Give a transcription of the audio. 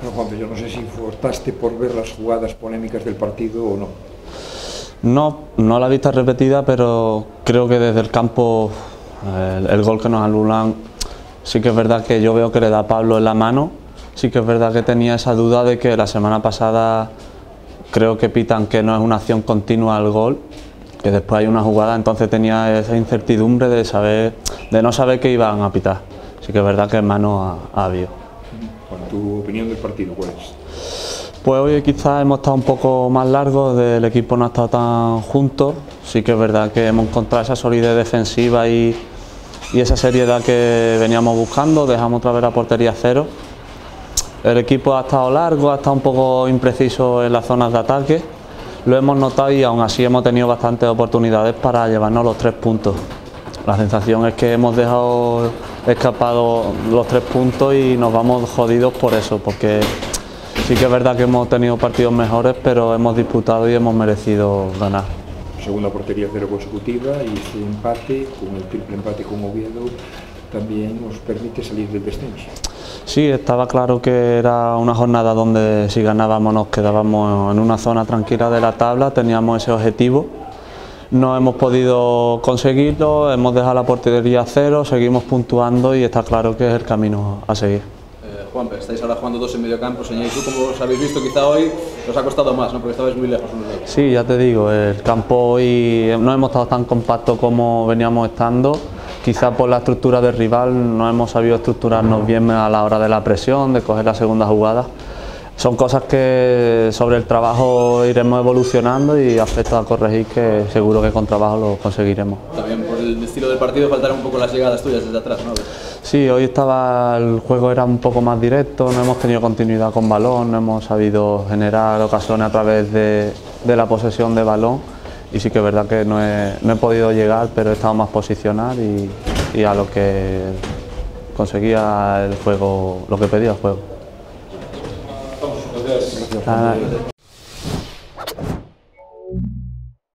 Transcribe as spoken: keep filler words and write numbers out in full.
Bueno, Juan, yo no sé si optaste por ver las jugadas polémicas del partido o no. No, no la he visto repetida, pero creo que desde el campo el, el gol que nos anulan, sí que es verdad que yo veo que le da a Pablo en la mano. Sí que es verdad que tenía esa duda de que la semana pasada creo que pitan que no es una acción continua al gol, que después hay una jugada, entonces tenía esa incertidumbre de saber, de no saber qué iban a pitar. Sí que es verdad que en mano ha, ha habido. Bueno, ¿tu opinión del partido cuál es? Pues hoy quizás hemos estado un poco más largos, el equipo no ha estado tan juntos. Sí que es verdad que hemos encontrado esa solidez defensiva y, y esa seriedad que veníamos buscando. Dejamos otra vez la portería a cero. El equipo ha estado largo, ha estado un poco impreciso en las zonas de ataque. Lo hemos notado y aún así hemos tenido bastantes oportunidades para llevarnos los tres puntos. La sensación es que hemos dejado escapados los tres puntos y nos vamos jodidos por eso, porque sí que es verdad que hemos tenido partidos mejores, pero hemos disputado y hemos merecido ganar. Segunda portería cero consecutiva y ese empate, con el triple empate con Oviedo, también nos permite salir del descenso. Sí, estaba claro que era una jornada donde si ganábamos nos quedábamos en una zona tranquila de la tabla, teníamos ese objetivo. No hemos podido conseguirlo, hemos dejado la portería a cero, seguimos puntuando y está claro que es el camino a seguir. Eh, Juanpe, estáis ahora jugando dos en medio campo, señor, y tú como os habéis visto quizá hoy os ha costado más, ¿no? Porque estabais muy lejos unos de otros. Sí, ya te digo, el campo hoy no hemos estado tan compactos como veníamos estando. Quizá por la estructura del rival no hemos sabido estructurarnos bien a la hora de la presión, de coger la segunda jugada. Son cosas que sobre el trabajo iremos evolucionando y aspectos a corregir que seguro que con trabajo lo conseguiremos. También por el estilo del partido faltaron un poco las llegadas tuyas desde atrás, ¿no? Sí, hoy estaba, el juego era un poco más directo, no hemos tenido continuidad con balón, no hemos sabido generar ocasiones a través de, de la posesión de balón. Y sí que es verdad que no he, no he podido llegar, pero he estado más posicionado y, y a lo que conseguía el juego, lo que pedía el juego. Gracias.